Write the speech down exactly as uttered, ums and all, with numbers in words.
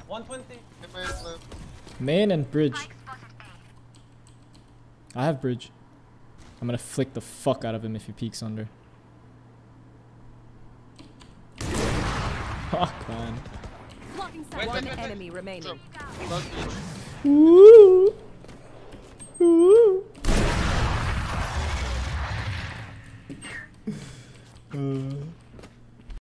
one twenty. Main and bridge. I have bridge. I'm gonna flick the fuck out of him if he peeks under. Fuck, man. One enemy remaining. Woo!